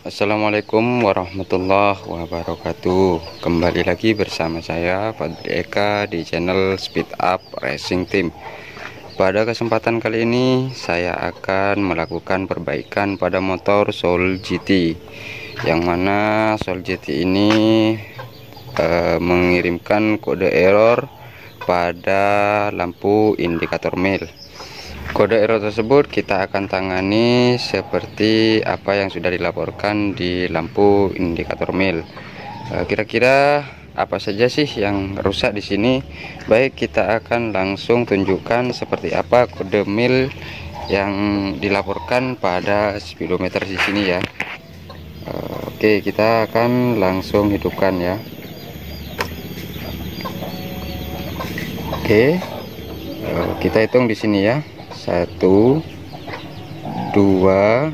Assalamualaikum warahmatullahi wabarakatuh. Kembali lagi bersama saya Fadli Eka di channel Speed Up Racing Team. Pada kesempatan kali ini saya akan melakukan perbaikan pada motor Soul GT, yang mana Soul GT ini mengirimkan kode error pada lampu indikator mil. Kode error tersebut kita akan tangani seperti apa yang sudah dilaporkan di lampu indikator mil. Kira-kira apa saja sih yang rusak di sini? Baik, kita akan langsung tunjukkan seperti apa kode mil yang dilaporkan pada speedometer di sini ya. Oke, kita akan langsung hidupkan ya. Oke, kita hitung di sini ya. 1 2 3 4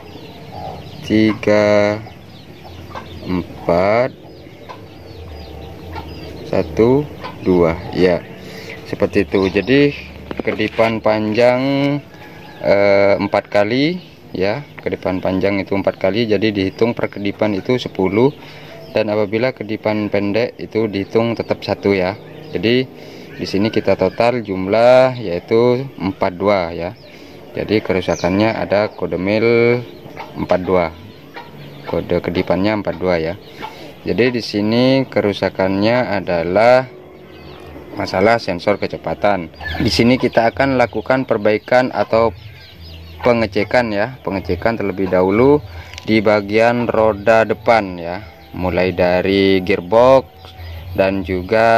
1 2 ya, seperti itu. Jadi kedipan panjang 4 kali ya, kedipan panjang itu 4 kali, jadi dihitung per kedipan itu 10, dan apabila kedipan pendek itu dihitung tetap 1 ya. Jadi di sini kita total jumlah yaitu 42 ya. Jadi kerusakannya ada kode mil 42, kode kedipannya 42 ya. Jadi di sini kerusakannya adalah masalah sensor kecepatan. Di sini kita akan lakukan perbaikan atau pengecekan ya, pengecekan terlebih dahulu di bagian roda depan ya, mulai dari gearbox dan juga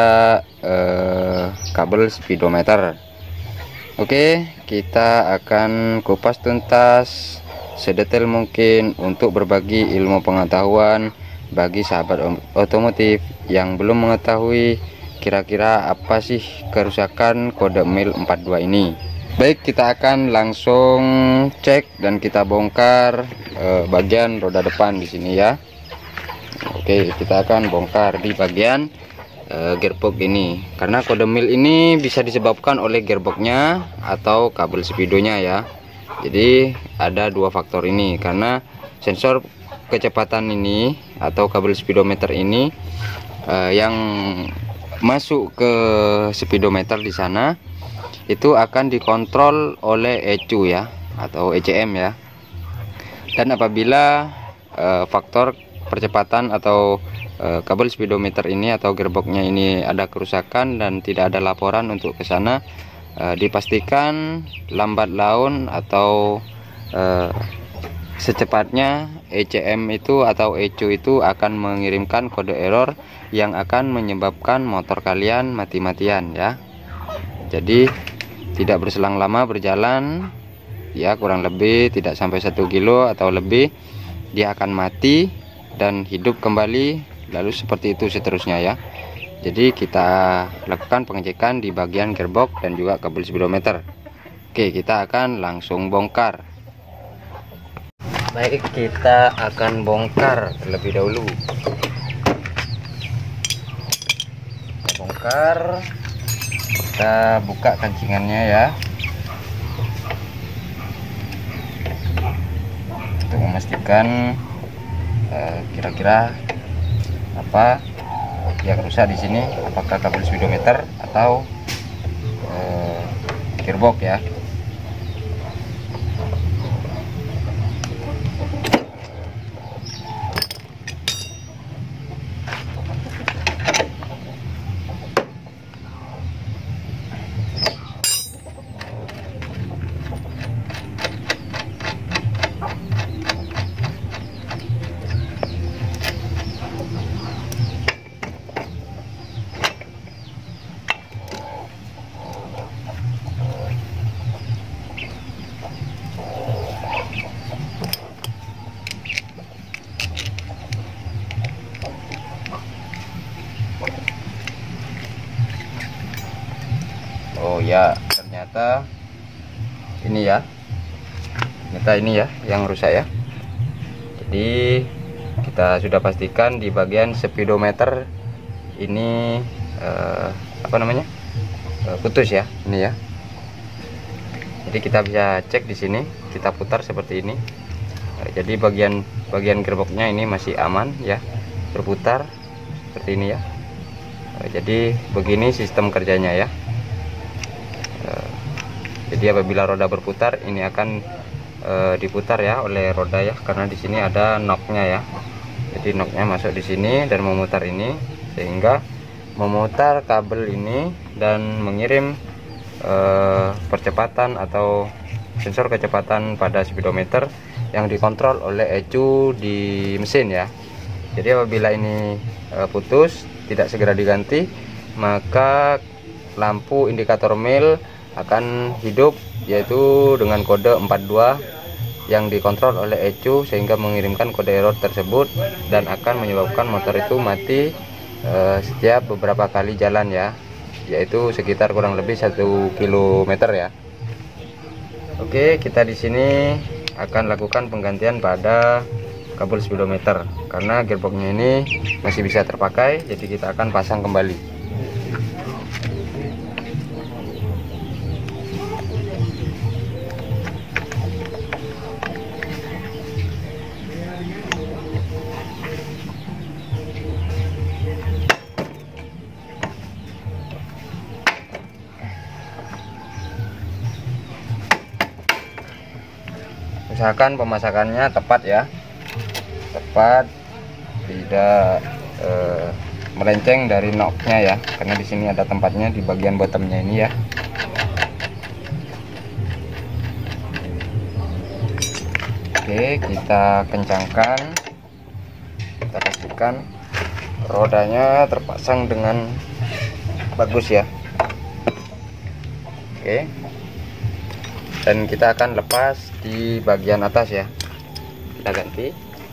kabel speedometer. Oke, kita akan kupas tuntas sedetail mungkin untuk berbagi ilmu pengetahuan bagi sahabat otomotif yang belum mengetahui kira-kira apa sih kerusakan kode mil 42 ini. Baik, kita akan langsung cek dan kita bongkar bagian roda depan di sini ya. Oke, kita akan bongkar di bagian gearbox ini, karena kode mil ini bisa disebabkan oleh gearboxnya atau kabel speedonya ya. Jadi ada dua faktor ini, karena sensor kecepatan ini atau kabel speedometer ini yang masuk ke speedometer di sana itu akan dikontrol oleh ECU ya, atau ECM ya. Dan apabila faktor percepatan atau kabel speedometer ini atau gearboxnya ini ada kerusakan dan tidak ada laporan untuk ke sana, dipastikan lambat laun atau secepatnya ECM itu atau ECU itu akan mengirimkan kode error yang akan menyebabkan motor kalian mati-matian ya. Jadi tidak berselang lama berjalan ya, kurang lebih tidak sampai 1 kilo atau lebih, dia akan mati dan hidup kembali, lalu seperti itu seterusnya ya. Jadi kita lakukan pengecekan di bagian gearbox dan juga kabel speedometer. Oke, kita akan langsung bongkar. Baik, kita akan bongkar terlebih dahulu. Kita bongkar, kita buka kancingannya ya, untuk memastikan kira-kira apa yang rusak di sini, apakah kabel speedometer atau gearbox ya. Oh ya, ternyata ini ya, yang rusak ya. Jadi kita sudah pastikan di bagian speedometer ini putus ya, ini ya. Jadi kita bisa cek di sini, kita putar seperti ini. Jadi bagian gearboxnya ini masih aman ya, berputar seperti ini ya. Jadi begini sistem kerjanya ya. Jadi apabila roda berputar, ini akan diputar ya oleh roda ya, karena di sini ada knocknya ya. Jadi knocknya masuk di sini dan memutar ini, sehingga memutar kabel ini dan mengirim percepatan atau sensor kecepatan pada speedometer yang dikontrol oleh ECU di mesin ya. Jadi apabila ini putus, tidak segera diganti, maka lampu indikator mil akan hidup, yaitu dengan kode 42 yang dikontrol oleh ECU, sehingga mengirimkan kode error tersebut dan akan menyebabkan motor itu mati setiap beberapa kali jalan ya, yaitu sekitar kurang lebih 1 kilometer ya. Oke, kita di sini akan lakukan penggantian pada kabel speedometer karena gearboxnya ini masih bisa terpakai, jadi kita akan pasang kembali. Usahakan pemasakannya tepat ya, tepat, tidak melenceng dari knocknya ya, karena di sini ada tempatnya di bagian bottomnya ini ya. Oke, kita kencangkan, kita pastikan rodanya terpasang dengan bagus ya. Oke, dan kita akan lepas di bagian atas ya, kita ganti.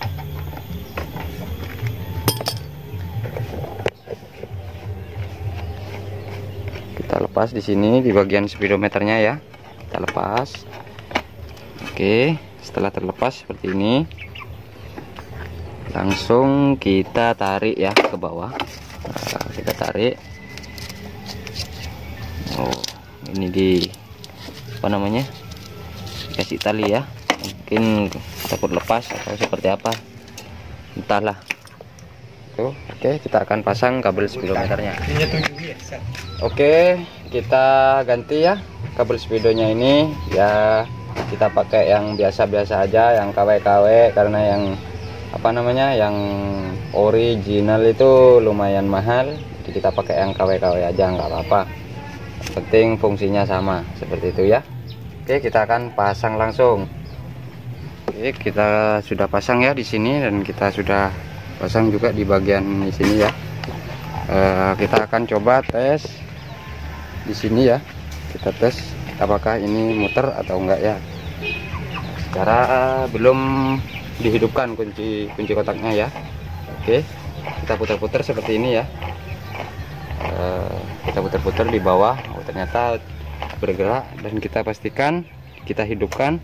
Kita lepas di sini di bagian speedometernya ya, kita lepas. Oke, setelah terlepas seperti ini, langsung kita tarik ya ke bawah. Nah, kita tarik. Oh, ini di apa namanya, dikasih tali ya, mungkin takut lepas atau seperti apa, entahlah. Tuh, oke, kita akan pasang kabel speedometernya. Oke, kita ganti ya kabel speedonya ini ya. Kita pakai yang biasa-biasa aja, yang KW-KW, karena yang apa namanya, yang original itu lumayan mahal, jadi kita pakai yang KW-KW aja, nggak apa-apa, penting fungsinya sama seperti itu ya. Oke, kita akan pasang langsung. Oke, kita sudah pasang ya di sini, dan kita sudah pasang juga di bagian di sini ya. Kita akan coba tes di sini ya. Kita tes apakah ini muter atau enggak ya. Secara belum dihidupkan kunci kotaknya ya. Oke, kita putar-putar seperti ini ya. Kita putar-putar di bawah. Oh, ternyata bergerak, dan kita pastikan kita hidupkan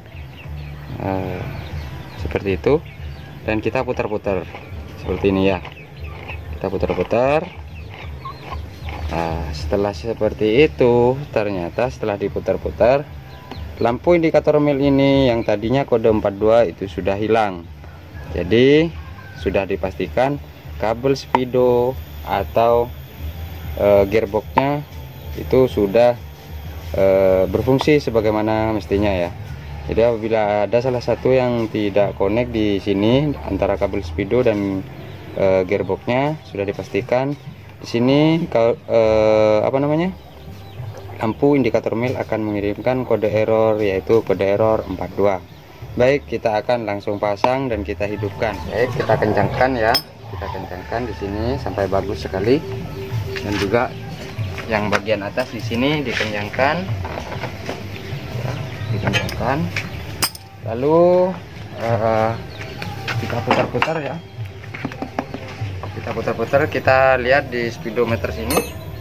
seperti itu, dan kita putar-putar seperti ini ya. Kita putar-putar. Nah, setelah seperti itu, ternyata setelah diputar-putar, lampu indikator mil ini yang tadinya kode 42 itu sudah hilang. Jadi sudah dipastikan kabel speedo atau gearboxnya itu sudah berfungsi sebagaimana mestinya ya. Jadi apabila ada salah satu yang tidak connect di sini antara kabel speedo dan gearboxnya, sudah dipastikan di sini apa namanya, lampu indikator mil akan mengirimkan kode error, yaitu kode error 42. Baik, kita akan langsung pasang dan kita hidupkan. Baik, kita kencangkan ya, kita kencangkan di sini sampai bagus sekali, dan juga yang bagian atas di sini dikencangkan ya, dikencangkan. Lalu kita putar-putar ya, kita putar-putar, kita lihat di speedometer sini.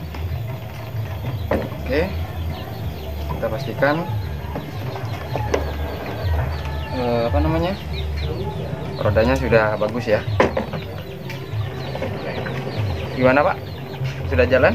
Oke, kita pastikan apa namanya, rodanya sudah bagus ya. Gimana Pak, sudah jalan?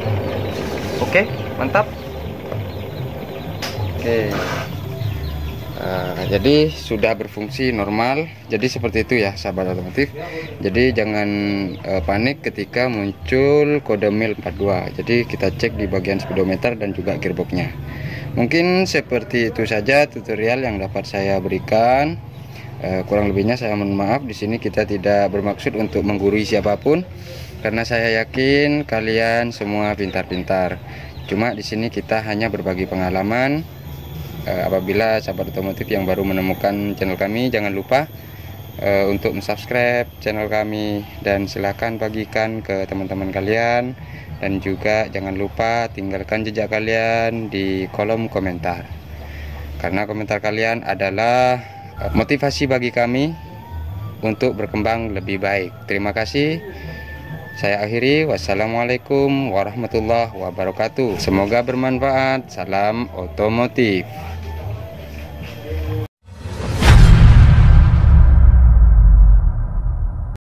Oke, mantap. Oke, Jadi sudah berfungsi normal. Jadi seperti itu ya sahabat otomotif. Jadi jangan panik ketika muncul kode mil 42. Jadi kita cek di bagian speedometer dan juga gearboxnya. Mungkin seperti itu saja tutorial yang dapat saya berikan. Kurang lebihnya saya mohon maaf. Di sini kita tidak bermaksud untuk menggurui siapapun, karena saya yakin kalian semua pintar-pintar. Cuma di sini kita hanya berbagi pengalaman. Apabila sahabat otomotif yang baru menemukan channel kami, jangan lupa untuk subscribe channel kami, dan silahkan bagikan ke teman-teman kalian, dan juga jangan lupa tinggalkan jejak kalian di kolom komentar, karena komentar kalian adalah motivasi bagi kami untuk berkembang lebih baik. Terima kasih. Saya akhiri. Wassalamualaikum warahmatullahi wabarakatuh. Semoga bermanfaat. Salam otomotif.